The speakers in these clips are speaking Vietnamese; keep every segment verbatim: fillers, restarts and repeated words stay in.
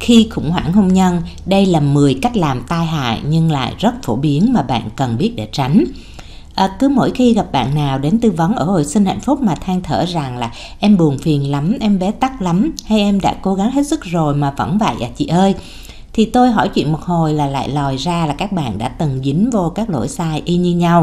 Khi khủng hoảng hôn nhân, đây là mười cách làm tai hại nhưng lại rất phổ biến mà bạn cần biết để tránh. À, cứ mỗi khi gặp bạn nào đến tư vấn ở Hồi Sinh Hạnh Phúc mà than thở rằng là em buồn phiền lắm, em bế tắc lắm, hay em đã cố gắng hết sức rồi mà vẫn vậy à chị ơi, thì tôi hỏi chuyện một hồi là lại lòi ra là các bạn đã từng dính vô các lỗi sai y như nhau.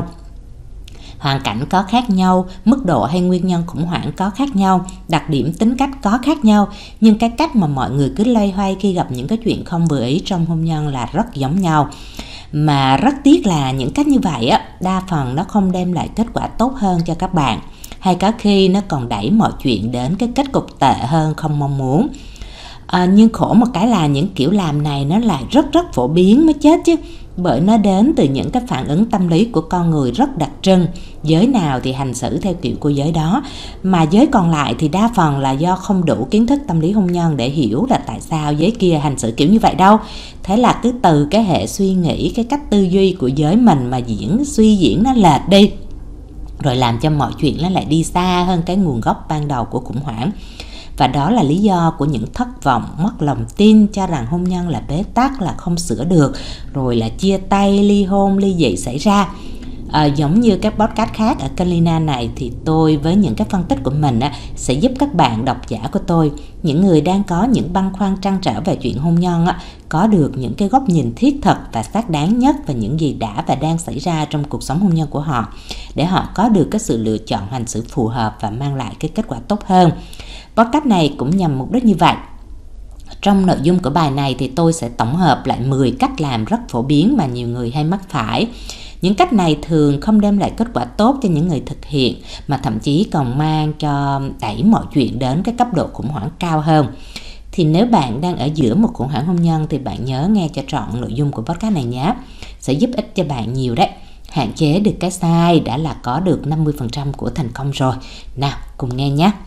Hoàn cảnh có khác nhau, mức độ hay nguyên nhân khủng hoảng có khác nhau, đặc điểm tính cách có khác nhau, nhưng cái cách mà mọi người cứ loay hoay khi gặp những cái chuyện không vừa ý trong hôn nhân là rất giống nhau. Mà rất tiếc là những cách như vậy á, đa phần nó không đem lại kết quả tốt hơn cho các bạn, hay có khi nó còn đẩy mọi chuyện đến cái kết cục tệ hơn không mong muốn. À, nhưng khổ một cái là những kiểu làm này nó lại rất rất phổ biến mới chết chứ, bởi nó đến từ những cái phản ứng tâm lý của con người rất đặc trưng. Giới nào thì hành xử theo kiểu của giới đó, mà giới còn lại thì đa phần là do không đủ kiến thức tâm lý hôn nhân để hiểu là tại sao giới kia hành xử kiểu như vậy đâu. Thế là cứ từ cái hệ suy nghĩ, cái cách tư duy của giới mình mà diễn suy diễn nó lệch đi, rồi làm cho mọi chuyện nó lại đi xa hơn cái nguồn gốc ban đầu của khủng hoảng. Và đó là lý do của những thất vọng, mất lòng tin, cho rằng hôn nhân là bế tắc, là không sửa được, rồi là chia tay, ly hôn, ly dị xảy ra. À, giống như các podcast khác ở kênh Lina này thì tôi với những cái phân tích của mình á, sẽ giúp các bạn độc giả của tôi, những người đang có những băn khoăn trăn trở về chuyện hôn nhân á, có được những cái góc nhìn thiết thực và xác đáng nhất về những gì đã và đang xảy ra trong cuộc sống hôn nhân của họ, để họ có được cái sự lựa chọn hành xử phù hợp và mang lại cái kết quả tốt hơn. Podcast này cũng nhằm mục đích như vậy. Trong nội dung của bài này thì tôi sẽ tổng hợp lại mười cách làm rất phổ biến mà nhiều người hay mắc phải. Những cách này thường không đem lại kết quả tốt cho những người thực hiện, mà thậm chí còn mang cho đẩy mọi chuyện đến cái cấp độ khủng hoảng cao hơn. Thì nếu bạn đang ở giữa một khủng hoảng hôn nhân thì bạn nhớ nghe cho trọn nội dung của podcast này nhé. Sẽ giúp ích cho bạn nhiều đấy. Hạn chế được cái sai đã là có được năm mươi phần trăm của thành công rồi. Nào, cùng nghe nhé.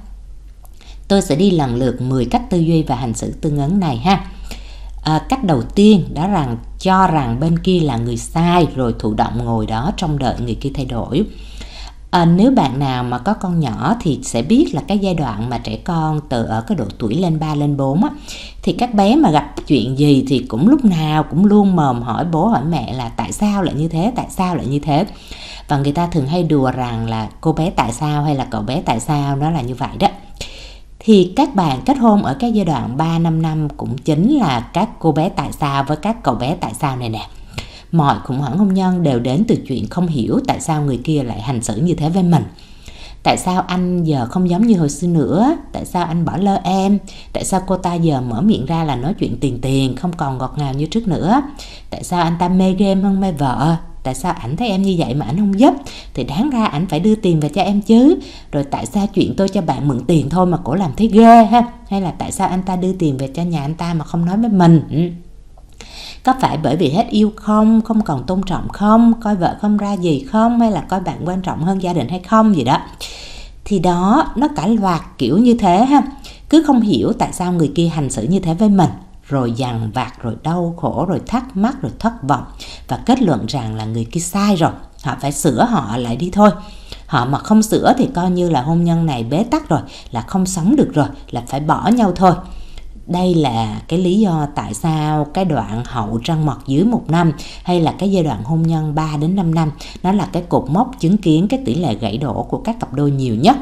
Tôi sẽ đi lần lượt mười cách tư duy và hành xử tương ứng này ha. À, cách đầu tiên đó rằng cho rằng bên kia là người sai, rồi thụ động ngồi đó trông đợi người kia thay đổi. À, nếu bạn nào mà có con nhỏ thì sẽ biết là cái giai đoạn mà trẻ con từ ở cái độ tuổi lên ba lên bốn á, thì các bé mà gặp chuyện gì thì cũng lúc nào cũng luôn mồm hỏi bố hỏi mẹ là tại sao lại như thế, tại sao lại như thế. Và người ta thường hay đùa rằng là cô bé tại sao hay là cậu bé tại sao, nó là như vậy đó. Thì các bạn kết hôn ở cái giai đoạn ba năm năm cũng chính là các cô bé tại sao với các cậu bé tại sao này nè. Mọi khủng hoảng hôn nhân đều đến từ chuyện không hiểu tại sao người kia lại hành xử như thế với mình. Tại sao anh giờ không giống như hồi xưa nữa? Tại sao anh bỏ lơ em? Tại sao cô ta giờ mở miệng ra là nói chuyện tiền tiền, không còn ngọt ngào như trước nữa? Tại sao anh ta mê game hơn mê vợ? Tại sao ảnh thấy em như vậy mà ảnh không giúp? Thì đáng ra ảnh phải đưa tiền về cho em chứ. Rồi tại sao chuyện tôi cho bạn mượn tiền thôi mà cổ làm thấy ghê ha? Hay là tại sao anh ta đưa tiền về cho nhà anh ta mà không nói với mình? Ừ. Có phải bởi vì hết yêu không? Không còn tôn trọng không? Coi vợ không ra gì không? Hay là coi bạn quan trọng hơn gia đình hay không gì đó? Thì đó, nó cả loạt kiểu như thế ha. Cứ không hiểu tại sao người kia hành xử như thế với mình, rồi dằn vặt, rồi đau khổ, rồi thắc mắc, rồi thất vọng, và kết luận rằng là người kia sai rồi, họ phải sửa họ lại đi thôi. Họ mà không sửa thì coi như là hôn nhân này bế tắc rồi, là không sống được rồi, là phải bỏ nhau thôi. Đây là cái lý do tại sao cái đoạn hậu trăng mật dưới một năm, hay là cái giai đoạn hôn nhân ba đến năm năm, nó là cái cột mốc chứng kiến cái tỷ lệ gãy đổ của các cặp đôi nhiều nhất.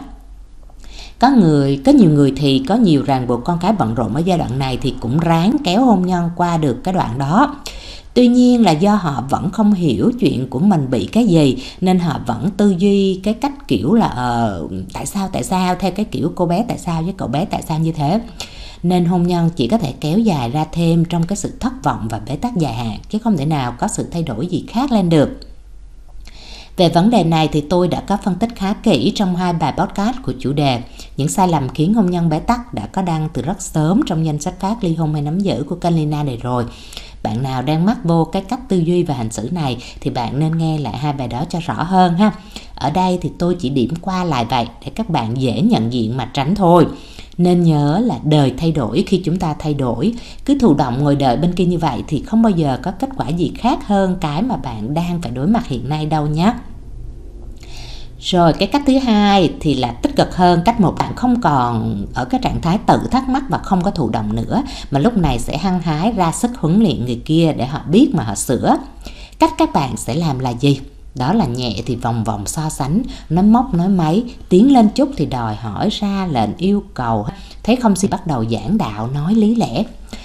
Có người, có nhiều người thì có nhiều ràng buộc con cái bận rộn ở giai đoạn này thì cũng ráng kéo hôn nhân qua được cái đoạn đó. Tuy nhiên là do họ vẫn không hiểu chuyện của mình bị cái gì, nên họ vẫn tư duy cái cách kiểu là uh, tại sao tại sao theo cái kiểu cô bé tại sao với cậu bé tại sao như thế. Nên hôn nhân chỉ có thể kéo dài ra thêm trong cái sự thất vọng và bế tắc dài hạn, chứ không thể nào có sự thay đổi gì khác lên được. Về vấn đề này thì tôi đã có phân tích khá kỹ trong hai bài podcast của chủ đề những sai lầm khiến hôn nhân bế tắc, đã có đăng từ rất sớm trong danh sách phát ly hôn hay nắm giữ của kênh Lina này rồi. Bạn nào đang mắc vô cái cách tư duy và hành xử này thì bạn nên nghe lại hai bài đó cho rõ hơn ha. Ở đây thì tôi chỉ điểm qua lại vậy để các bạn dễ nhận diện mà tránh thôi. Nên nhớ là đời thay đổi khi chúng ta thay đổi. Cứ thụ động ngồi đợi bên kia như vậy thì không bao giờ có kết quả gì khác hơn cái mà bạn đang phải đối mặt hiện nay đâu nhé. Rồi cái cách thứ hai thì là tích cực hơn. Cách một, bạn không còn ở cái trạng thái tự thắc mắc và không có thụ động nữa, mà lúc này sẽ hăng hái ra sức huấn luyện người kia để họ biết mà họ sửa. Cách các bạn sẽ làm là gì? Đó là nhẹ thì vòng vòng so sánh, nói móc nói máy, tiến lên chút thì đòi hỏi ra lệnh yêu cầu, thấy không thì bắt đầu giảng đạo nói lý lẽ.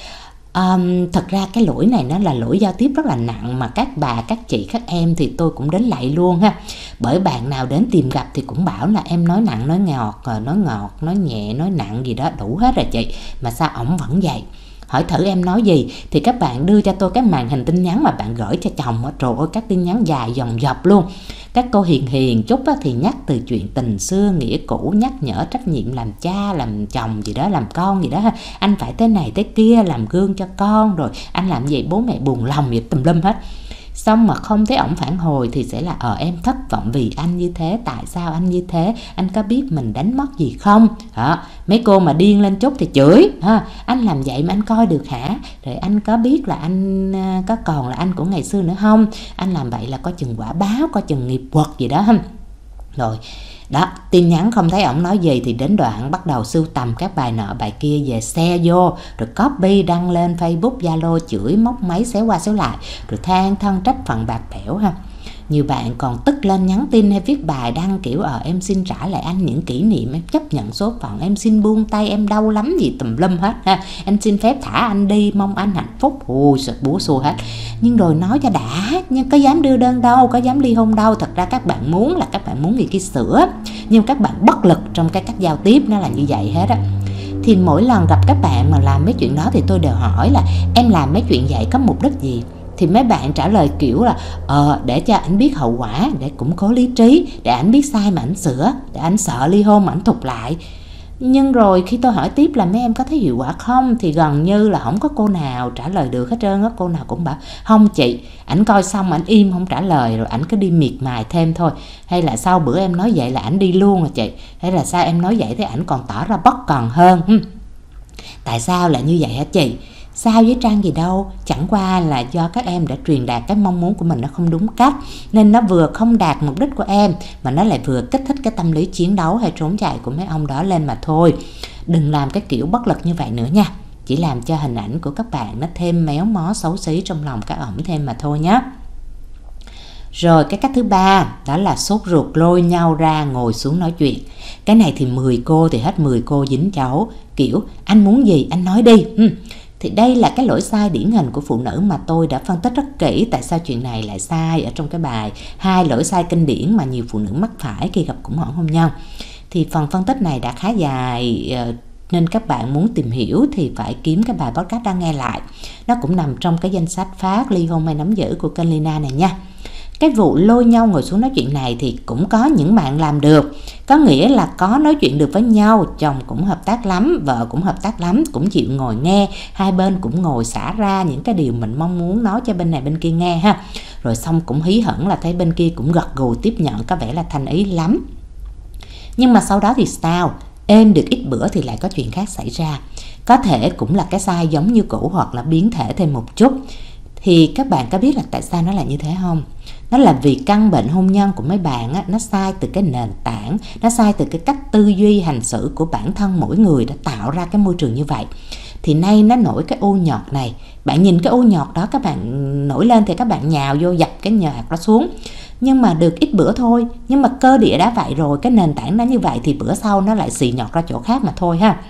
Um, thật ra cái lỗi này nó là lỗi giao tiếp rất là nặng mà các bà, các chị, các em thì tôi cũng đến lạy luôn ha. Bởi bạn nào đến tìm gặp thì cũng bảo là em nói nặng, nói ngọt, nói ngọt, nói nhẹ, nói nặng gì đó đủ hết rồi chị. Mà sao ổng vẫn vậy? Hỏi thử em nói gì thì các bạn đưa cho tôi cái màn hình tin nhắn mà bạn gửi cho chồng. Trời ơi, các tin nhắn dài dòng dọc luôn. Các cô hiền hiền chút thì nhắc từ chuyện tình xưa nghĩa cũ, nhắc nhở trách nhiệm làm cha, làm chồng gì đó, làm con gì đó. Anh phải thế này thế kia, làm gương cho con, rồi anh làm gì bố mẹ buồn lòng gì tùm lum hết. Xong mà không thấy ổng phản hồi thì sẽ là ờ em thất vọng vì anh như thế, tại sao anh như thế, anh có biết mình đánh mất gì không? Đó, mấy cô mà điên lên chút thì chửi ha, anh làm vậy mà anh coi được hả? Rồi anh có biết là anh có còn là anh của ngày xưa nữa không? Anh làm vậy là có chừng quả báo, có chừng nghiệp quật gì đó không? Rồi đó, tin nhắn không thấy ổng nói gì thì đến đoạn bắt đầu sưu tầm các bài nọ bài kia về xe vô, rồi copy đăng lên Facebook, Zalo, chửi móc máy xéo qua xéo lại, rồi than thân trách phận bạc bẽo ha. Nhiều bạn còn tức lên nhắn tin hay viết bài đăng kiểu ờ em xin trả lại anh những kỷ niệm, em chấp nhận số phận, em xin buông tay, em đau lắm gì tùm lum hết ha, em xin phép thả anh đi, mong anh hạnh phúc, ui sụt búa xua hết. Nhưng rồi nói cho đã, nhưng có dám đưa đơn đâu, có dám ly hôn đâu. Thật ra các bạn muốn là các bạn muốn người kia sửa, nhưng các bạn bất lực trong cái cách giao tiếp nó là như vậy hết á. Thì mỗi lần gặp các bạn mà làm mấy chuyện đó thì tôi đều hỏi là em làm mấy chuyện vậy có mục đích gì? Thì mấy bạn trả lời kiểu là ờ để cho ảnh biết hậu quả, để củng cố lý trí, để ảnh biết sai mà ảnh sửa, để ảnh sợ ly hôn mà ảnh thục lại. Nhưng rồi khi tôi hỏi tiếp là mấy em có thấy hiệu quả không thì gần như là không có cô nào trả lời được hết trơn á. Cô nào cũng bảo không chị, ảnh coi xong ảnh im không trả lời, rồi ảnh cứ đi miệt mài thêm thôi. Hay là sau bữa em nói vậy là ảnh đi luôn rồi chị, hay là sao em nói vậy thì ảnh còn tỏ ra bất cần hơn. Tại sao lại như vậy hả chị? Sao với Trang gì đâu, chẳng qua là do các em đã truyền đạt cái mong muốn của mình nó không đúng cách, nên nó vừa không đạt mục đích của em mà nó lại vừa kích thích cái tâm lý chiến đấu hay trốn chạy của mấy ông đó lên mà thôi. Đừng làm cái kiểu bất lực như vậy nữa nha, chỉ làm cho hình ảnh của các bạn nó thêm méo mó xấu xí trong lòng các ổng thêm mà thôi nhé. Rồi cái cách thứ ba đó là sốt ruột lôi nhau ra ngồi xuống nói chuyện. Cái này thì mười cô thì hết mười cô dính cháu, kiểu anh muốn gì anh nói đi. ừ. Thì đây là cái lỗi sai điển hình của phụ nữ mà tôi đã phân tích rất kỹ tại sao chuyện này lại sai ở trong cái bài hai lỗi sai kinh điển mà nhiều phụ nữ mắc phải khi gặp khủng hoảng hôn nhân. Thì phần phân tích này đã khá dài nên các bạn muốn tìm hiểu thì phải kiếm cái bài podcast đã nghe lại. Nó cũng nằm trong cái danh sách phát ly hôn hay nắm giữ của kênh Lina này nha. Cái vụ lôi nhau ngồi xuống nói chuyện này thì cũng có những bạn làm được. Có nghĩa là có nói chuyện được với nhau, chồng cũng hợp tác lắm, vợ cũng hợp tác lắm, cũng chịu ngồi nghe, hai bên cũng ngồi xả ra những cái điều mình mong muốn nói cho bên này bên kia nghe ha. Rồi xong cũng hí hửng là thấy bên kia cũng gật gù tiếp nhận, có vẻ là thành ý lắm. Nhưng mà sau đó thì sao? Êm được ít bữa thì lại có chuyện khác xảy ra. Có thể cũng là cái sai giống như cũ hoặc là biến thể thêm một chút. Thì các bạn có biết là tại sao nó là như thế không? Nó là vì căn bệnh hôn nhân của mấy bạn á, nó sai từ cái nền tảng, nó sai từ cái cách tư duy hành xử của bản thân mỗi người đã tạo ra cái môi trường như vậy. Thì nay nó nổi cái ô nhọt này, bạn nhìn cái ô nhọt đó các bạn nổi lên thì các bạn nhào vô dập cái nhọt đó xuống. Nhưng mà được ít bữa thôi, nhưng mà cơ địa đã vậy rồi, cái nền tảng nó như vậy thì bữa sau nó lại xì nhọt ra chỗ khác mà thôi ha.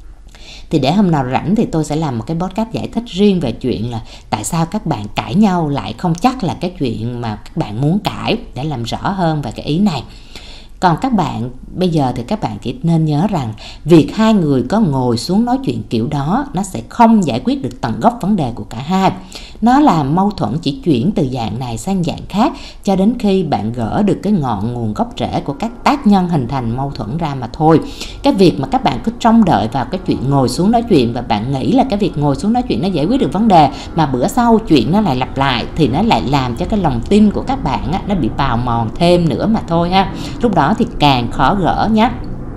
Thì để hôm nào rảnh thì tôi sẽ làm một cái podcast giải thích riêng về chuyện là tại sao các bạn cãi nhau lại không chắc là cái chuyện mà các bạn muốn cãi, để làm rõ hơn về cái ý này. Còn các bạn, bây giờ thì các bạn chỉ nên nhớ rằng việc hai người có ngồi xuống nói chuyện kiểu đó nó sẽ không giải quyết được tận gốc vấn đề của cả hai. Nó là mâu thuẫn chỉ chuyển từ dạng này sang dạng khác cho đến khi bạn gỡ được cái ngọn nguồn gốc rễ của các tác nhân hình thành mâu thuẫn ra mà thôi. Cái việc mà các bạn cứ trông đợi vào cái chuyện ngồi xuống nói chuyện và bạn nghĩ là cái việc ngồi xuống nói chuyện nó giải quyết được vấn đề, mà bữa sau chuyện nó lại lặp lại thì nó lại làm cho cái lòng tin của các bạn á, nó bị bào mòn thêm nữa mà thôi ha. Lúc đó thì càng khó gỡ nhé.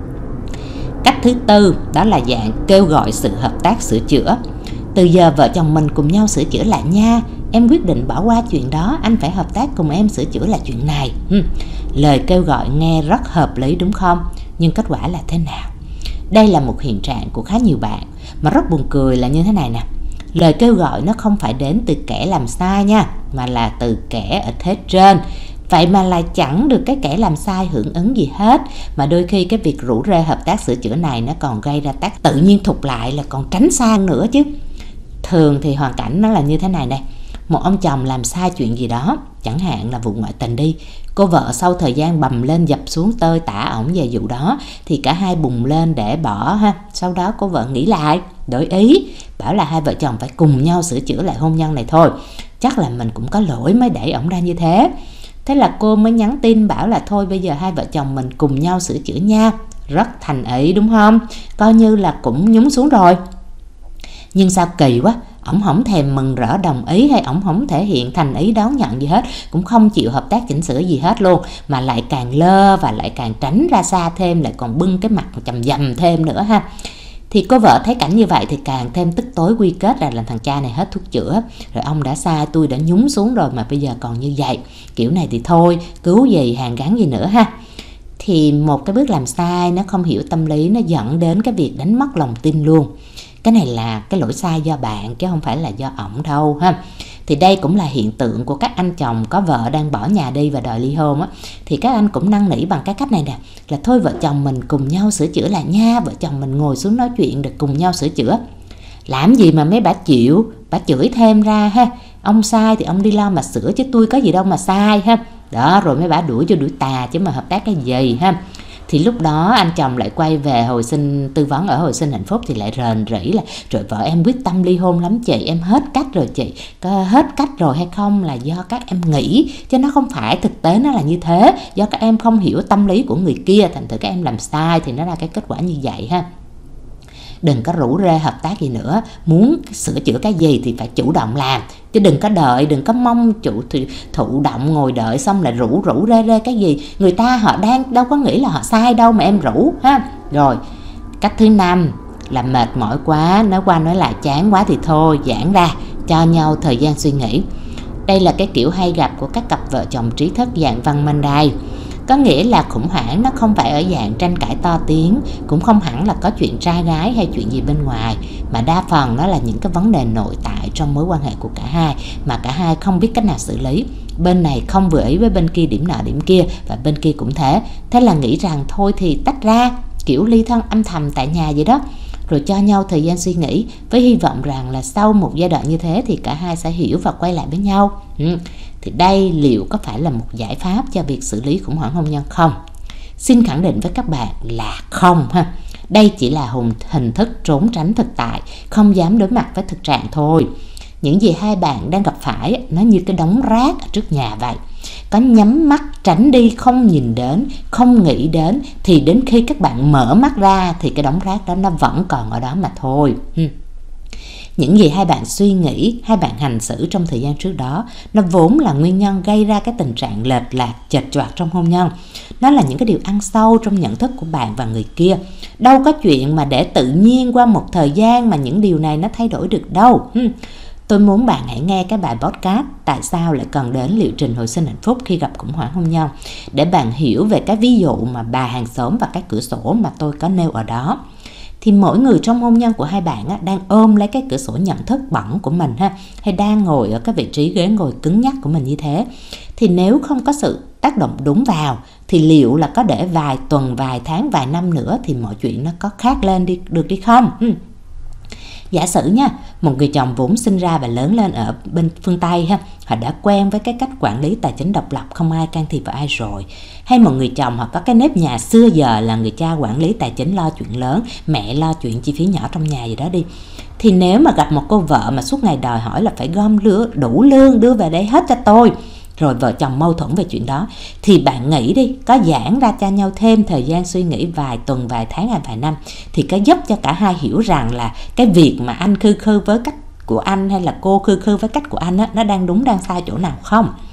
Cách thứ tư đó là dạng kêu gọi sự hợp tác sửa chữa. Từ giờ vợ chồng mình cùng nhau sửa chữa lại nha, em quyết định bỏ qua chuyện đó, anh phải hợp tác cùng em sửa chữa lại chuyện này. Ừ. Lời kêu gọi nghe rất hợp lý đúng không? Nhưng kết quả là thế nào? Đây là một hiện trạng của khá nhiều bạn, mà rất buồn cười là như thế này nè. Lời kêu gọi nó không phải đến từ kẻ làm sai nha, mà là từ kẻ ở thế trên. Vậy mà lại chẳng được cái kẻ làm sai hưởng ứng gì hết, mà đôi khi cái việc rủ rê hợp tác sửa chữa này nó còn gây ra tác tự nhiên thụt lại, là còn tránh xa nữa chứ. Thường thì hoàn cảnh nó là như thế này này. Một ông chồng làm sai chuyện gì đó, chẳng hạn là vụ ngoại tình đi. Cô vợ sau thời gian bầm lên dập xuống tơi tả ổng về vụ đó, thì cả hai bùng lên để bỏ ha. Sau đó cô vợ nghĩ lại, đổi ý, bảo là hai vợ chồng phải cùng nhau sửa chữa lại hôn nhân này thôi. Chắc là mình cũng có lỗi mới đẩy ổng ra như thế. Thế là cô mới nhắn tin bảo là thôi bây giờ hai vợ chồng mình cùng nhau sửa chữa nha. Rất thành ý đúng không? Coi như là cũng nhúng xuống rồi. Nhưng sao kỳ quá, ổng không thèm mừng rỡ đồng ý, hay ổng không thể hiện thành ý đón nhận gì hết, cũng không chịu hợp tác chỉnh sửa gì hết luôn, mà lại càng lơ và lại càng tránh ra xa thêm, lại còn bưng cái mặt chầm dầm thêm nữa ha. Thì cô vợ thấy cảnh như vậy thì càng thêm tức tối, quy kết ra là thằng cha này hết thuốc chữa rồi, ông đã sai, tôi đã nhúng xuống rồi mà bây giờ còn như vậy, kiểu này thì thôi, cứu gì hàn gắn gì nữa ha. Thì một cái bước làm sai nó không hiểu tâm lý, nó dẫn đến cái việc đánh mất lòng tin luôn. Cái này là cái lỗi sai do bạn chứ không phải là do ổng đâu ha. Thì đây cũng là hiện tượng của các anh chồng có vợ đang bỏ nhà đi và đòi ly hôn á. Thì các anh cũng năn nỉ bằng cái cách này nè, là thôi vợ chồng mình cùng nhau sửa chữa lại nha, vợ chồng mình ngồi xuống nói chuyện để cùng nhau sửa chữa. Làm gì mà mấy bà chịu, bà chửi thêm ra ha. Ông sai thì ông đi lo mà sửa chứ tôi có gì đâu mà sai ha. Đó, rồi mấy bà đuổi cho đuổi tà chứ mà hợp tác cái gì ha. Thì lúc đó anh chồng lại quay về hồi sinh tư vấn ở Hồi Sinh Hạnh Phúc thì lại rền rỉ là trời vợ em quyết tâm ly hôn lắm chị, em hết cách rồi chị. Có hết cách rồi hay không là do các em nghĩ, chứ nó không phải thực tế nó là như thế, do các em không hiểu tâm lý của người kia, thành thử các em làm sai thì nó ra cái kết quả như vậy ha. Đừng có rủ rê hợp tác gì nữa, muốn sửa chữa cái gì thì phải chủ động làm, chứ đừng có đợi, đừng có mong chủ thì thụ động ngồi đợi xong lại rủ rủ rê rê cái gì. Người ta họ đang đâu có nghĩ là họ sai đâu mà em rủ ha. Rồi, cách thứ năm là mệt mỏi quá, nói qua nói lại chán quá thì thôi, giãn ra, cho nhau thời gian suy nghĩ. Đây là cái kiểu hay gặp của các cặp vợ chồng trí thức dạng văn minh đây. Có nghĩa là khủng hoảng nó không phải ở dạng tranh cãi to tiếng, cũng không hẳn là có chuyện trai gái hay chuyện gì bên ngoài, mà đa phần nó là những cái vấn đề nội tại trong mối quan hệ của cả hai, mà cả hai không biết cách nào xử lý. Bên này không vừa ý với bên kia điểm nọ điểm kia, và bên kia cũng thế. Thế là nghĩ rằng thôi thì tách ra, kiểu ly thân âm thầm tại nhà vậy đó, rồi cho nhau thời gian suy nghĩ, với hy vọng rằng là sau một giai đoạn như thế thì cả hai sẽ hiểu và quay lại với nhau. ừ. Thì đây liệu có phải là một giải pháp cho việc xử lý khủng hoảng hôn nhân không? Xin khẳng định với các bạn là không ha. Đây chỉ là hình thức trốn tránh thực tại, không dám đối mặt với thực trạng thôi. Những gì hai bạn đang gặp phải nó như cái đống rác ở trước nhà vậy. Có nhắm mắt tránh đi, không nhìn đến, không nghĩ đến, thì đến khi các bạn mở mắt ra thì cái đống rác đó nó vẫn còn ở đó mà thôi. Những gì hai bạn suy nghĩ, hai bạn hành xử trong thời gian trước đó, nó vốn là nguyên nhân gây ra cái tình trạng lệch lạc, chệch choạc trong hôn nhân. Nó là những cái điều ăn sâu trong nhận thức của bạn và người kia. Đâu có chuyện mà để tự nhiên qua một thời gian mà những điều này nó thay đổi được đâu. Tôi muốn bạn hãy nghe cái bài podcast Tại sao lại cần đến liệu trình hồi sinh hạnh phúc khi gặp khủng hoảng hôn nhân, để bạn hiểu về cái ví dụ mà bà hàng xóm và cái cửa sổ mà tôi có nêu ở đó. Thì mỗi người trong hôn nhân của hai bạn á, đang ôm lấy cái cửa sổ nhận thức bẩn của mình ha, hay đang ngồi ở cái vị trí ghế ngồi cứng nhắc của mình như thế. Thì nếu không có sự tác động đúng vào, thì liệu là có để vài tuần, vài tháng, vài năm nữa thì mọi chuyện nó có khác lên đi, được đi không? Ừ. Giả sử nha, một người chồng vốn sinh ra và lớn lên ở bên phương Tây ha, họ đã quen với cái cách quản lý tài chính độc lập, không ai can thiệp vào ai rồi. Hay một người chồng họ có cái nếp nhà xưa giờ là người cha quản lý tài chính, lo chuyện lớn, mẹ lo chuyện chi phí nhỏ trong nhà gì đó đi. Thì nếu mà gặp một cô vợ mà suốt ngày đòi hỏi là phải gom lứa đủ lương đưa về đây hết cho tôi, rồi vợ chồng mâu thuẫn về chuyện đó, thì bạn nghĩ đi, có giãn ra cho nhau thêm thời gian suy nghĩ vài tuần, vài tháng hay vài năm, thì có giúp cho cả hai hiểu rằng là cái việc mà anh khư khư với cách của anh hay là cô khư khư với cách của anh á, nó đang đúng đang sai chỗ nào không?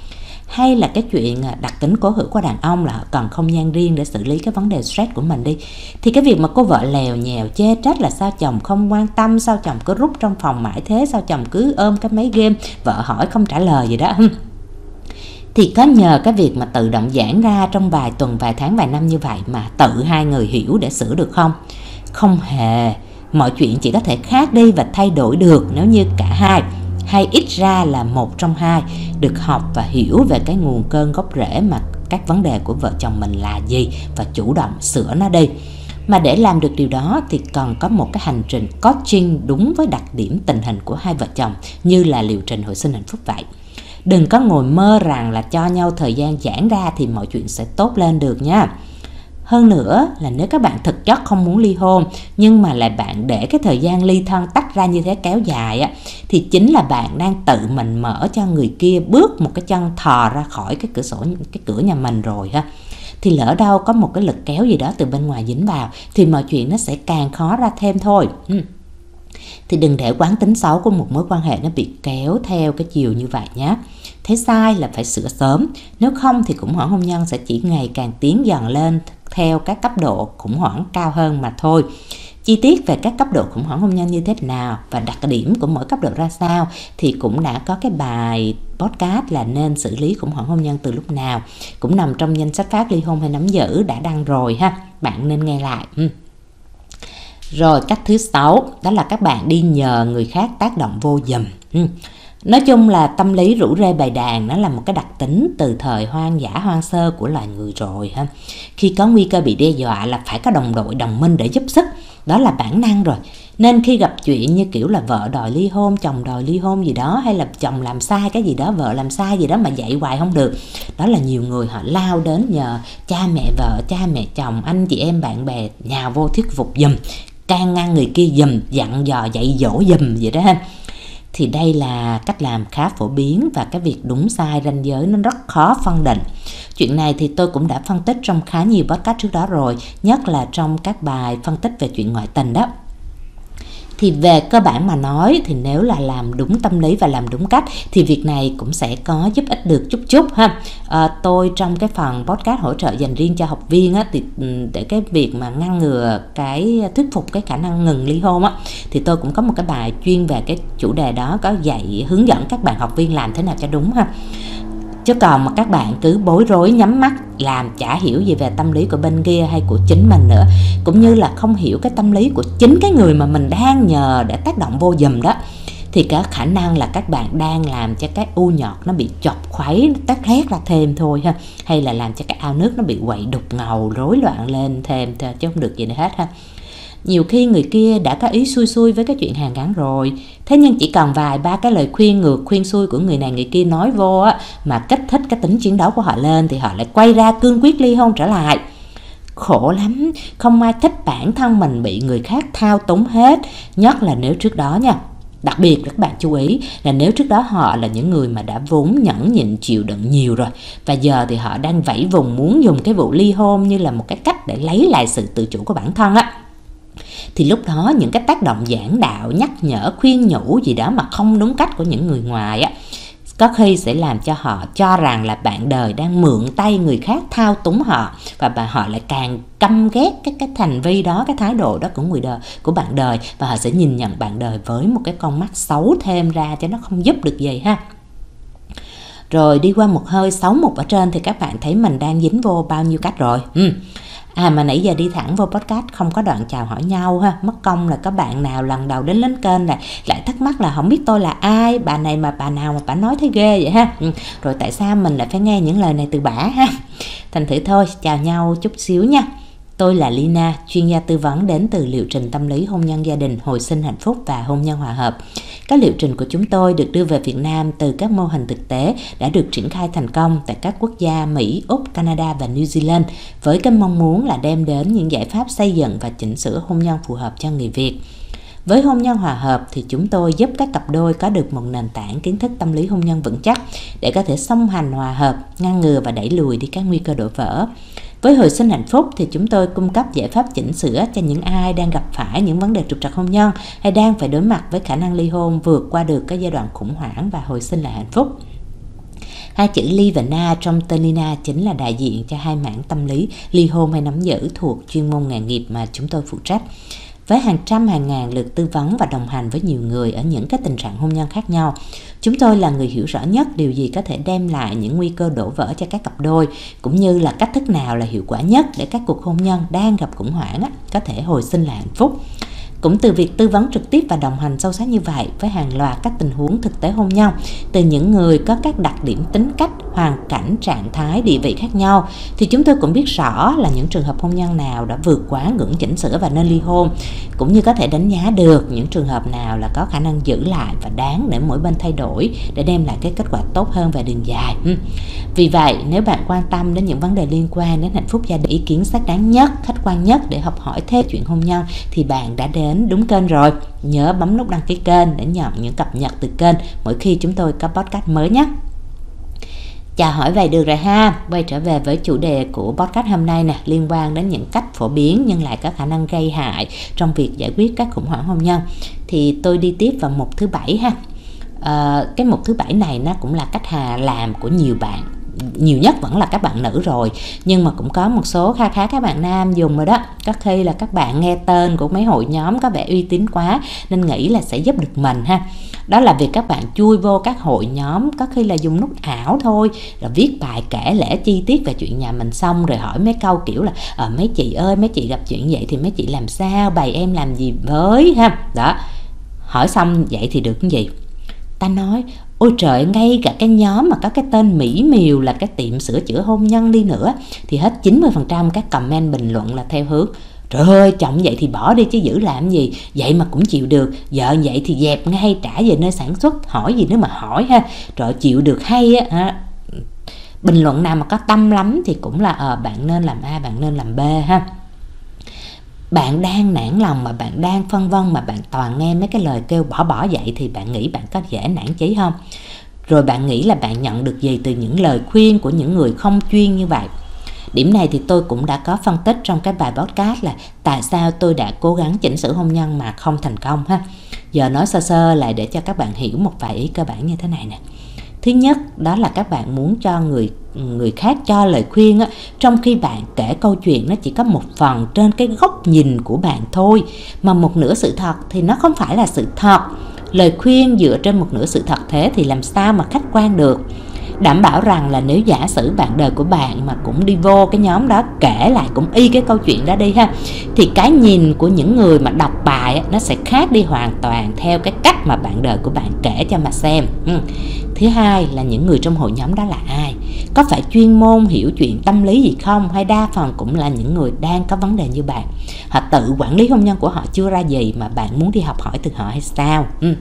hay là cái chuyện đặc tính cố hữu của đàn ông là họ cần không gian riêng để xử lý cái vấn đề stress của mình đi, thì cái việc mà cô vợ lèo nhèo chê trách là sao chồng không quan tâm, sao chồng cứ rút trong phòng mãi thế, sao chồng cứ ôm cái máy game, vợ hỏi không trả lời gì đó, thì có nhờ cái việc mà tự động giãn ra trong vài tuần, vài tháng, vài năm như vậy mà tự hai người hiểu để sửa được không? Không hề. Mọi chuyện chỉ có thể khác đi và thay đổi được nếu như cả hai, hay ít ra là một trong hai, được học và hiểu về cái nguồn cơn gốc rễ mà các vấn đề của vợ chồng mình là gì và chủ động sửa nó đi. Mà để làm được điều đó thì cần có một cái hành trình coaching đúng với đặc điểm tình hình của hai vợ chồng, như là liệu trình hồi sinh hạnh phúc vậy. Đừng có ngồi mơ rằng là cho nhau thời gian giãn ra thì mọi chuyện sẽ tốt lên được nha. Hơn nữa là nếu các bạn thực chất không muốn ly hôn, nhưng mà lại bạn để cái thời gian ly thân tách ra như thế kéo dài á, thì chính là bạn đang tự mình mở cho người kia bước một cái chân thò ra khỏi cái cửa sổ, cái cửa nhà mình rồi ha. Thì lỡ đâu có một cái lực kéo gì đó từ bên ngoài dính vào thì mọi chuyện nó sẽ càng khó ra thêm thôi. ừ. Thì đừng để quán tính xấu của một mối quan hệ nó bị kéo theo cái chiều như vậy nhé. Thấy sai là phải sửa sớm, nếu không thì khủng hoảng hôn nhân sẽ chỉ ngày càng tiến dần lên theo các cấp độ khủng hoảng cao hơn mà thôi. Chi tiết về các cấp độ khủng hoảng hôn nhân như thế nào và đặc điểm của mỗi cấp độ ra sao thì cũng đã có cái bài podcast là nên xử lý khủng hoảng hôn nhân từ lúc nào, cũng nằm trong danh sách phát ly hôn hay nắm giữ đã đăng rồi ha, bạn nên nghe lại. ừ. Rồi cách thứ sáu đó là các bạn đi nhờ người khác tác động vô giùm. ừ. Nói chung là tâm lý rủ rê bày đàn nó là một cái đặc tính từ thời hoang dã hoang sơ của loài người rồi ha. Khi có nguy cơ bị đe dọa là phải có đồng đội đồng minh để giúp sức, đó là bản năng rồi. Nên khi gặp chuyện như kiểu là vợ đòi ly hôn, chồng đòi ly hôn gì đó, hay là chồng làm sai cái gì đó, vợ làm sai gì đó mà dạy hoài không được, đó là nhiều người họ lao đến nhờ cha mẹ vợ, cha mẹ chồng, anh chị em bạn bè nhào vô thuyết phục giùm, can ngăn người kia giùm, dặn dò dạy dỗ giùm vậy đó ha. Thì đây là cách làm khá phổ biến và cái việc đúng sai ranh giới nó rất khó phân định. Chuyện này thì tôi cũng đã phân tích trong khá nhiều podcast trước đó rồi, nhất là trong các bài phân tích về chuyện ngoại tình đó. Thì về cơ bản mà nói thì nếu là làm đúng tâm lý và làm đúng cách thì việc này cũng sẽ có giúp ích được chút chút ha. À, tôi trong cái phần podcast hỗ trợ dành riêng cho học viên á, thì để cái việc mà ngăn ngừa cái thuyết phục cái khả năng ngừng ly hôn á, thì tôi cũng có một cái bài chuyên về cái chủ đề đó, có dạy hướng dẫn các bạn học viên làm thế nào cho đúng ha. Chứ còn mà các bạn cứ bối rối nhắm mắt làm chả hiểu gì về tâm lý của bên kia hay của chính mình nữa, cũng như là không hiểu cái tâm lý của chính cái người mà mình đang nhờ để tác động vô giùm đó, thì có khả năng là các bạn đang làm cho cái u nhọt nó bị chọc khuấy, nó tét hét ra thêm thôi ha, hay là làm cho cái ao nước nó bị quậy đục ngầu rối loạn lên thêm thôi, chứ không được gì nữa hết ha. Nhiều khi người kia đã có ý xui xui với cái chuyện hàn gắn rồi, thế nhưng chỉ cần vài ba cái lời khuyên ngược khuyên xui của người này người kia nói vô á, mà kích thích cái tính chiến đấu của họ lên thì họ lại quay ra cương quyết ly hôn trở lại. Khổ lắm, không ai thích bản thân mình bị người khác thao túng hết, nhất là nếu trước đó nha. Đặc biệt các bạn chú ý là nếu trước đó họ là những người mà đã vốn nhẫn nhịn chịu đựng nhiều rồi, và giờ thì họ đang vẫy vùng muốn dùng cái vụ ly hôn như là một cái cách để lấy lại sự tự chủ của bản thân á, thì lúc đó những cái tác động giảng đạo, nhắc nhở, khuyên nhủ gì đó mà không đúng cách của những người ngoài á, có khi sẽ làm cho họ cho rằng là bạn đời đang mượn tay người khác thao túng họ, và bà họ lại càng căm ghét cái cái hành vi đó, cái thái độ đó của người đời, của bạn đời, và họ sẽ nhìn nhận bạn đời với một cái con mắt xấu thêm ra, cho nó không giúp được gì ha. Rồi đi qua một hơi sáu mục ở trên thì các bạn thấy mình đang dính vô bao nhiêu cách rồi. ừ. À mà nãy giờ đi thẳng vô podcast không có đoạn chào hỏi nhau ha, mất công là có bạn nào lần đầu đến lên kênh là lại thắc mắc là không biết tôi là ai, bà này mà bà nào mà bà nói thấy ghê vậy ha. ừ. Rồi tại sao mình lại phải nghe những lời này từ bả ha. Thành thử thôi, chào nhau chút xíu nha. Tôi là Lina, chuyên gia tư vấn đến từ liệu trình tâm lý hôn nhân gia đình, hồi sinh hạnh phúc và hôn nhân hòa hợp. Các liệu trình của chúng tôi được đưa về Việt Nam từ các mô hình thực tế đã được triển khai thành công tại các quốc gia Mỹ, Úc, Canada và New Zealand, với cái mong muốn là đem đến những giải pháp xây dựng và chỉnh sửa hôn nhân phù hợp cho người Việt. Với hôn nhân hòa hợp thì chúng tôi giúp các cặp đôi có được một nền tảng kiến thức tâm lý hôn nhân vững chắc để có thể song hành hòa hợp, ngăn ngừa và đẩy lùi đi các nguy cơ đổ vỡ. Với hồi sinh hạnh phúc thì chúng tôi cung cấp giải pháp chỉnh sửa cho những ai đang gặp phải những vấn đề trục trặc hôn nhân hay đang phải đối mặt với khả năng ly hôn, vượt qua được các giai đoạn khủng hoảng và hồi sinh lại hạnh phúc. Hai chữ ly và na trong tên Nina chính là đại diện cho hai mảng tâm lý ly hôn hay nắm giữ thuộc chuyên môn nghề nghiệp mà chúng tôi phụ trách. Với hàng trăm hàng ngàn lượt tư vấn và đồng hành với nhiều người ở những cái tình trạng hôn nhân khác nhau, chúng tôi là người hiểu rõ nhất điều gì có thể đem lại những nguy cơ đổ vỡ cho các cặp đôi, cũng như là cách thức nào là hiệu quả nhất để các cuộc hôn nhân đang gặp khủng hoảng có thể hồi sinh lại hạnh phúc. Cũng từ việc tư vấn trực tiếp và đồng hành sâu sắc như vậy với hàng loạt các tình huống thực tế hôn nhân từ những người có các đặc điểm tính cách, hoàn cảnh, trạng thái, địa vị khác nhau, thì chúng tôi cũng biết rõ là những trường hợp hôn nhân nào đã vượt quá ngưỡng chỉnh sửa và nên ly hôn, cũng như có thể đánh giá được những trường hợp nào là có khả năng giữ lại và đáng để mỗi bên thay đổi để đem lại cái kết quả tốt hơn về đường dài. Vì vậy, nếu bạn quan tâm đến những vấn đề liên quan đến hạnh phúc gia đình, ý kiến xác đáng nhất, khách quan nhất để học hỏi thêm chuyện hôn nhân, thì bạn đã đến đúng kênh rồi. Nhớ bấm nút đăng ký kênh để nhận những cập nhật từ kênh mỗi khi chúng tôi có podcast mới nhé. Chào hỏi vậy được rồi ha. Quay trở về với chủ đề của podcast hôm nay nè, liên quan đến những cách phổ biến nhưng lại có khả năng gây hại trong việc giải quyết các khủng hoảng hôn nhân. Thì tôi đi tiếp vào mục thứ bảy ha. À, cái mục thứ bảy này nó cũng là cách hà làm của nhiều bạn, nhiều nhất vẫn là các bạn nữ rồi, nhưng mà cũng có một số kha khá các bạn nam dùng rồi đó. Có khi là các bạn nghe tên của mấy hội nhóm có vẻ uy tín quá nên nghĩ là sẽ giúp được mình ha. Đó là việc các bạn chui vô các hội nhóm, có khi là dùng nút ảo thôi, rồi viết bài kể lể chi tiết về chuyện nhà mình, xong rồi hỏi mấy câu kiểu là ờ, mấy chị ơi, mấy chị gặp chuyện vậy thì mấy chị làm sao, bày em làm gì với ha. Đó, hỏi xong vậy thì được cái gì? Ta nói, ôi trời, ngay cả cái nhóm mà có cái tên mỹ miều là cái tiệm sửa chữa hôn nhân đi nữa thì hết chín mươi phần trăm các comment bình luận là theo hướng trời ơi, chồng vậy thì bỏ đi chứ giữ làm gì, vậy mà cũng chịu được, vợ vậy thì dẹp ngay trả về nơi sản xuất, hỏi gì nữa mà hỏi ha, trời chịu được hay á. Bình luận nào mà có tâm lắm thì cũng là ờ bạn nên làm A, bạn nên làm B ha. Bạn đang nản lòng mà bạn đang phân vân mà bạn toàn nghe mấy cái lời kêu bỏ bỏ vậy thì bạn nghĩ bạn có dễ nản chí không? Rồi bạn nghĩ là bạn nhận được gì từ những lời khuyên của những người không chuyên như vậy? Điểm này thì tôi cũng đã có phân tích trong cái bài podcast là tại sao tôi đã cố gắng chỉnh sửa hôn nhân mà không thành công ha. Giờ nói sơ sơ lại để cho các bạn hiểu một vài ý cơ bản như thế này nè. Thứ nhất, đó là các bạn muốn cho người người khác cho lời khuyên á, trong khi bạn kể câu chuyện nó chỉ có một phần trên cái góc nhìn của bạn thôi, mà một nửa sự thật thì nó không phải là sự thật. Lời khuyên dựa trên một nửa sự thật thế thì làm sao mà khách quan được? Đảm bảo rằng là nếu giả sử bạn đời của bạn mà cũng đi vô cái nhóm đó kể lại cũng y cái câu chuyện đó đi ha, thì cái nhìn của những người mà đọc bài á, nó sẽ khác đi hoàn toàn theo cái cách mà bạn đời của bạn kể cho mà xem. ừ. Thứ hai là những người trong hội nhóm đó là ai? Có phải chuyên môn hiểu chuyện tâm lý gì không? Hay đa phần cũng là những người đang có vấn đề như bạn? Họ tự quản lý hôn nhân của họ chưa ra gì mà bạn muốn đi học hỏi từ họ hay sao? ừ.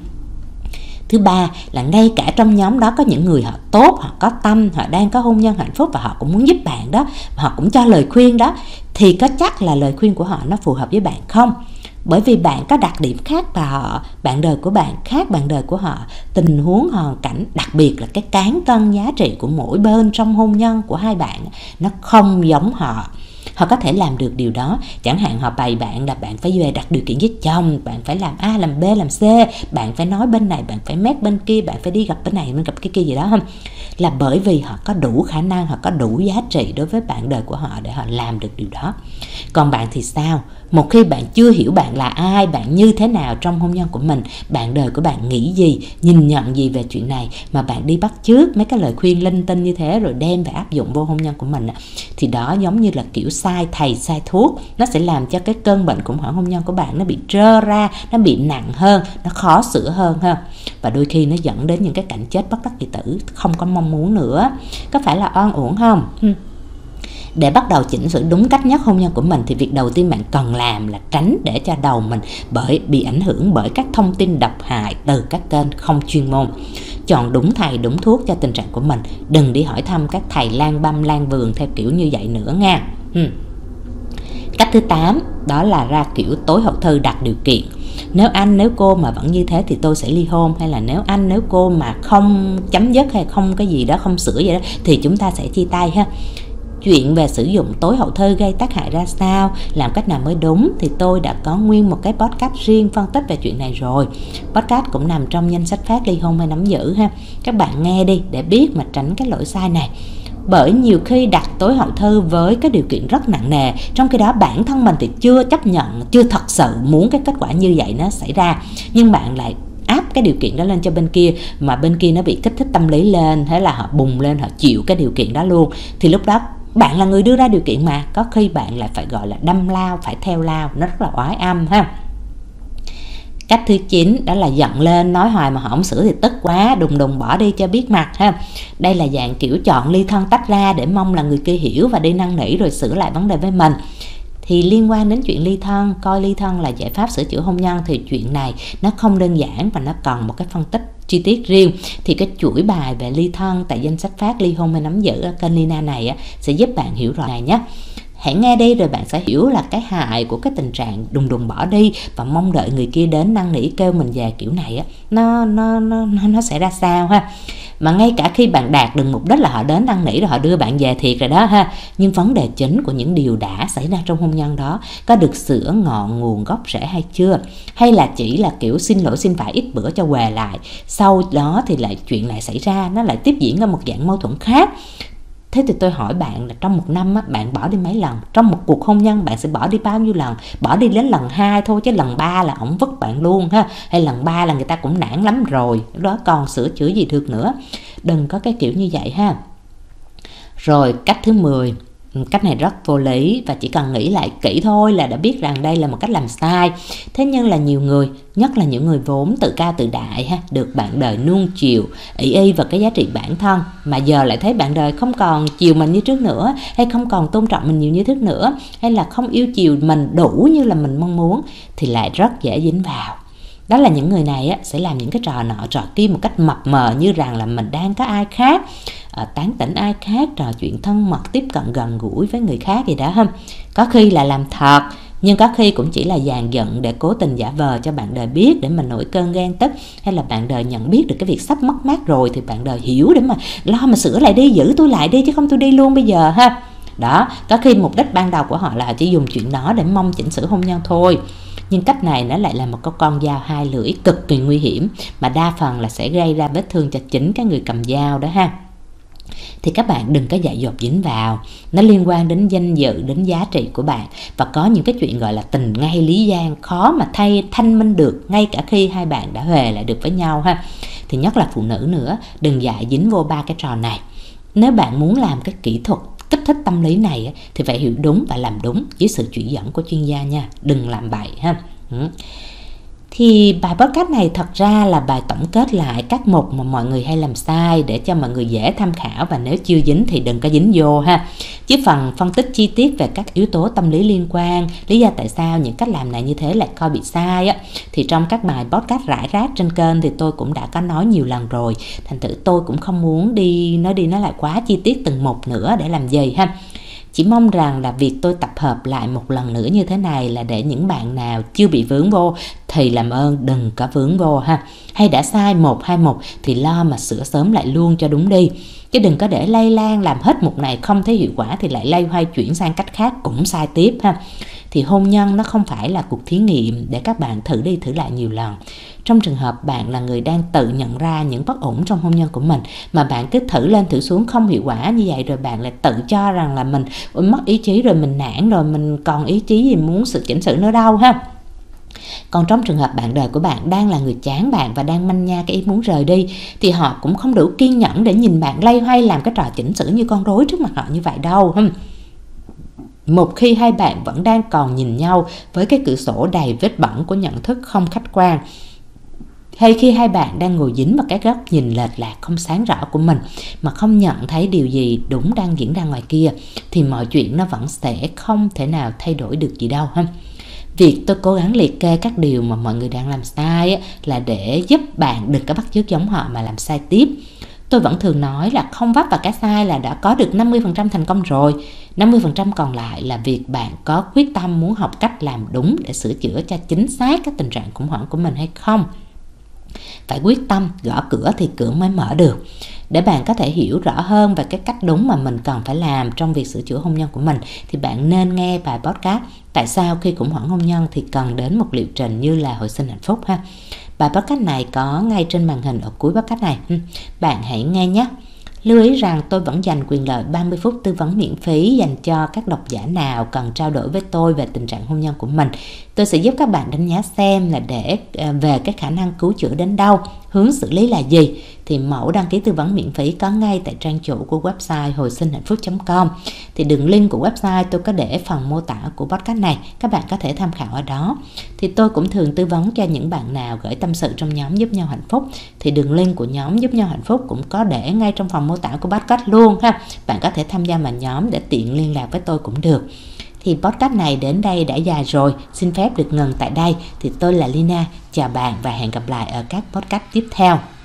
Thứ ba là ngay cả trong nhóm đó có những người họ tốt, họ có tâm, họ đang có hôn nhân hạnh phúc và họ cũng muốn giúp bạn đó, họ cũng cho lời khuyên đó, thì có chắc là lời khuyên của họ nó phù hợp với bạn không? Bởi vì bạn có đặc điểm khác và họ, bạn đời của bạn khác bạn đời của họ, tình huống hoàn cảnh, đặc biệt là cái cán cân giá trị của mỗi bên trong hôn nhân của hai bạn nó không giống họ. Họ có thể làm được điều đó, chẳng hạn họ bày bạn là bạn phải về đặt điều kiện với chồng, bạn phải làm A, làm B, làm C, bạn phải nói bên này, bạn phải mét bên kia, bạn phải đi gặp bên này, bên gặp cái kia gì đó không? Là bởi vì họ có đủ khả năng, họ có đủ giá trị đối với bạn đời của họ để họ làm được điều đó. Còn bạn thì sao? Một khi bạn chưa hiểu bạn là ai, bạn như thế nào trong hôn nhân của mình, bạn đời của bạn nghĩ gì, nhìn nhận gì về chuyện này, mà bạn đi bắt chước mấy cái lời khuyên linh tinh như thế rồi đem về áp dụng vô hôn nhân của mình, thì đó giống như là kiểu sai thầy sai thuốc. Nó sẽ làm cho cái cơn bệnh khủng hoảng hôn nhân của bạn nó bị trơ ra, nó bị nặng hơn, nó khó sửa hơn ha. Và đôi khi nó dẫn đến những cái cảnh chết bất đắc kỳ tử không có mong muốn nữa. Có phải là oan uổng không? Để bắt đầu chỉnh sửa đúng cách nhất hôn nhân của mình thì việc đầu tiên bạn cần làm là tránh để cho đầu mình bởi bị ảnh hưởng bởi các thông tin độc hại từ các kênh không chuyên môn. Chọn đúng thầy đúng thuốc cho tình trạng của mình, đừng đi hỏi thăm các thầy lang băm lang vườn theo kiểu như vậy nữa nha. hmm. Cách thứ tám đó là ra kiểu tối hậu thư đặt điều kiện. Nếu anh nếu cô mà vẫn như thế thì tôi sẽ ly hôn, hay là nếu anh nếu cô mà không chấm dứt hay không cái gì đó, không sửa vậy đó thì chúng ta sẽ chia tay ha. chuyện về sử dụng tối hậu thư gây tác hại ra sao, làm cách nào mới đúng thì tôi đã có nguyên một cái podcast riêng phân tích về chuyện này rồi. Podcast cũng nằm trong danh sách phát ly hôn hay nắm giữ ha. Các bạn nghe đi để biết mà tránh cái lỗi sai này. Bởi nhiều khi đặt tối hậu thư với cái điều kiện rất nặng nề, trong khi đó bản thân mình thì chưa chấp nhận, chưa thật sự muốn cái kết quả như vậy nó xảy ra, nhưng bạn lại áp cái điều kiện đó lên cho bên kia, mà bên kia nó bị kích thích tâm lý lên, thế là họ bùng lên, họ chịu cái điều kiện đó luôn. Thì lúc đó bạn là người đưa ra điều kiện mà, có khi bạn lại phải gọi là đâm lao, phải theo lao, nó rất là oái âm ha. Cách thứ chín đó là giận lên, nói hoài mà họ không sửa thì tức quá, đùng đùng bỏ đi cho biết mặt ha. Đây là dạng kiểu chọn ly thân tách ra để mong là người kia hiểu và đi năn nỉ rồi sửa lại vấn đề với mình. Thì liên quan đến chuyện ly thân, coi ly thân là giải pháp sửa chữa hôn nhân thì chuyện này nó không đơn giản và nó cần một cái phân tích chi tiết riêng. Thì cái chuỗi bài về ly thân tại danh sách phát ly hôn hay nắm giữ ở kênh Lina này á, sẽ giúp bạn hiểu rõ này nhé. Hãy nghe đi rồi bạn sẽ hiểu là cái hại của cái tình trạng đùng đùng bỏ đi và mong đợi người kia đến năn nỉ kêu mình về kiểu này á, nó nó nó nó sẽ ra sao ha. Mà ngay cả khi bạn đạt được mục đích là họ đến năn nỉ rồi họ đưa bạn về thiệt rồi đó ha, nhưng vấn đề chính của những điều đã xảy ra trong hôn nhân đó có được sửa ngọn nguồn gốc rễ hay chưa, hay là chỉ là kiểu xin lỗi xin phải ít bữa cho què lại, sau đó thì lại chuyện lại xảy ra, nó lại tiếp diễn ra một dạng mâu thuẫn khác. Thế thì tôi hỏi bạn là trong một năm á, bạn bỏ đi mấy lần? Trong một cuộc hôn nhân bạn sẽ bỏ đi bao nhiêu lần? Bỏ đi đến lần hai thôi, chứ lần ba là ổng vứt bạn luôn ha. Hay lần ba là người ta cũng nản lắm rồi, đó còn sửa chữa gì được nữa. Đừng có cái kiểu như vậy ha. Rồi cách thứ mười, cách này rất vô lý và chỉ cần nghĩ lại kỹ thôi là đã biết rằng đây là một cách làm sai. Thế nhưng là nhiều người, nhất là những người vốn tự cao tự đại ha, được bạn đời nuông chiều, ỷ y vào cái giá trị bản thân, mà giờ lại thấy bạn đời không còn chiều mình như trước nữa, hay không còn tôn trọng mình nhiều như trước nữa, hay là không yêu chiều mình đủ như là mình mong muốn, thì lại rất dễ dính vào. Đó là những người này á, sẽ làm những cái trò nọ trò kia một cách mập mờ, như rằng là mình đang có ai khác, à, tán tỉnh ai khác, trò chuyện thân mật, tiếp cận gần gũi với người khác gì đó không. Có khi là làm thật, nhưng có khi cũng chỉ là dàn dựng để cố tình giả vờ cho bạn đời biết để mà nổi cơn ghen tức, hay là bạn đời nhận biết được cái việc sắp mất mát rồi thì bạn đời hiểu để mà lo mà sửa lại đi, giữ tôi lại đi chứ không tôi đi luôn bây giờ ha. Đó, có khi mục đích ban đầu của họ là họ chỉ dùng chuyện đó để mong chỉnh sửa hôn nhân thôi. Nhưng cách này nó lại là một cái con dao hai lưỡi cực kỳ nguy hiểm, mà đa phần là sẽ gây ra vết thương cho chính cái người cầm dao đó ha. Thì các bạn đừng có dại dột dính vào, nó liên quan đến danh dự, đến giá trị của bạn, và có những cái chuyện gọi là tình ngay lý gian, khó mà thay thanh minh được ngay cả khi hai bạn đã huề lại được với nhau ha. Thì nhất là phụ nữ nữa, đừng dại dính vô ba cái trò này. Nếu bạn muốn làm cái kỹ thuật kích thích tâm lý này thì phải hiểu đúng và làm đúng với sự chỉ dẫn của chuyên gia nha, đừng làm bậy ha. Ừ. Thì bài podcast này thật ra là bài tổng kết lại các mục mà mọi người hay làm sai để cho mọi người dễ tham khảo, và nếu chưa dính thì đừng có dính vô ha. Chứ phần phân tích chi tiết về các yếu tố tâm lý liên quan, lý do tại sao những cách làm này như thế lại coi bị sai á, thì trong các bài podcast rải rác trên kênh thì tôi cũng đã có nói nhiều lần rồi. Thành thử tôi cũng không muốn đi nói đi nói lại quá chi tiết từng mục nữa để làm gì ha. Chỉ mong rằng là việc tôi tập hợp lại một lần nữa như thế này là để những bạn nào chưa bị vướng vô thì làm ơn đừng có vướng vô ha. Hay đã sai một hai mục thì lo mà sửa sớm lại luôn cho đúng đi. Chứ đừng có để lây lan, làm hết mục này không thấy hiệu quả thì lại lay hoay chuyển sang cách khác cũng sai tiếp ha. Thì hôn nhân nó không phải là cuộc thí nghiệm để các bạn thử đi thử lại nhiều lần. Trong trường hợp bạn là người đang tự nhận ra những bất ổn trong hôn nhân của mình, mà bạn cứ thử lên thử xuống không hiệu quả như vậy, rồi bạn lại tự cho rằng là mình mất ý chí rồi, mình nản rồi, mình còn ý chí gì muốn sự chỉnh sửa nữa đâu ha. Còn trong trường hợp bạn đời của bạn đang là người chán bạn và đang manh nha cái ý muốn rời đi, thì họ cũng không đủ kiên nhẫn để nhìn bạn lay hoay làm cái trò chỉnh sửa như con rối trước mặt họ như vậy đâu. Một khi hai bạn vẫn đang còn nhìn nhau với cái cửa sổ đầy vết bẩn của nhận thức không khách quan, hay khi hai bạn đang ngồi dính vào cái góc nhìn lệch lạc không sáng rõ của mình mà không nhận thấy điều gì đúng đang diễn ra ngoài kia, thì mọi chuyện nó vẫn sẽ không thể nào thay đổi được gì đâu ha. Việc tôi cố gắng liệt kê các điều mà mọi người đang làm sai á, là để giúp bạn đừng có bắt chước giống họ mà làm sai tiếp. Tôi vẫn thường nói là không vấp vào cái sai là đã có được năm mươi phần trăm thành công rồi. năm mươi phần trăm còn lại là việc bạn có quyết tâm muốn học cách làm đúng để sửa chữa cho chính xác cái tình trạng khủng hoảng của mình hay không. Phải quyết tâm, gõ cửa thì cửa mới mở được. Để bạn có thể hiểu rõ hơn về cái cách đúng mà mình cần phải làm trong việc sửa chữa hôn nhân của mình, thì bạn nên nghe bài podcast Tại sao khi khủng hoảng hôn nhân thì cần đến một liệu trình như là Hồi sinh hạnh phúc ha. Bài podcast này có ngay trên màn hình ở cuối podcast này. Bạn hãy nghe nhé. Lưu ý rằng tôi vẫn dành quyền lợi ba mươi phút tư vấn miễn phí dành cho các độc giả nào cần trao đổi với tôi về tình trạng hôn nhân của mình. Tôi sẽ giúp các bạn đánh giá xem là để về cái khả năng cứu chữa đến đâu, hướng xử lý là gì. Thì mẫu đăng ký tư vấn miễn phí có ngay tại trang chủ của website hồi sinh hạnh phúc chấm com. Thì đường link của website tôi có để phần mô tả của podcast này, các bạn có thể tham khảo ở đó. Thì tôi cũng thường tư vấn cho những bạn nào gửi tâm sự trong nhóm Giúp Nhau Hạnh Phúc. Thì đường link của nhóm Giúp Nhau Hạnh Phúc cũng có để ngay trong phần mô tả của podcast luôn ha. Bạn có thể tham gia vào nhóm để tiện liên lạc với tôi cũng được. Thì podcast này đến đây đã dài rồi, xin phép được ngừng tại đây. Thì tôi là Lina, chào bạn và hẹn gặp lại ở các podcast tiếp theo.